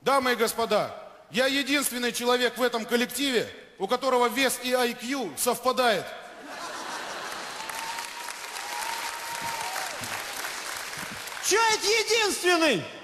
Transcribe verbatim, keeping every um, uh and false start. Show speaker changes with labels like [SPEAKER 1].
[SPEAKER 1] Дамы и господа, я единственный человек в этом коллективе, у которого вес и ай кью совпадает.
[SPEAKER 2] Че это единственный?